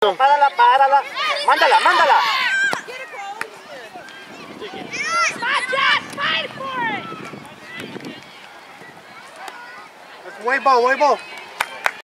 Perfecto. Párala, párala. Mándala, mándala. Way ball, way ball.